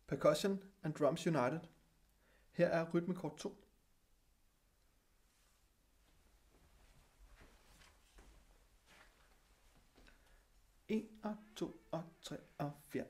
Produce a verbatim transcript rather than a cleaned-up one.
Percussion and Drums United. Her er rytmekort to. en og to og tre og fire.